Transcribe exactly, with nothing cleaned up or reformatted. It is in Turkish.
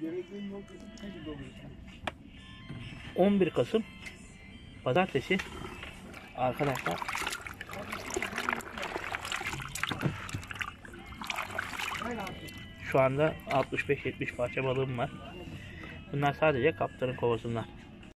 on bir Kasım Pazartesi arkadaşlar. Şu anda altmış beş yetmiş parça balığım var. Bunlar sadece kaptanın kovasından.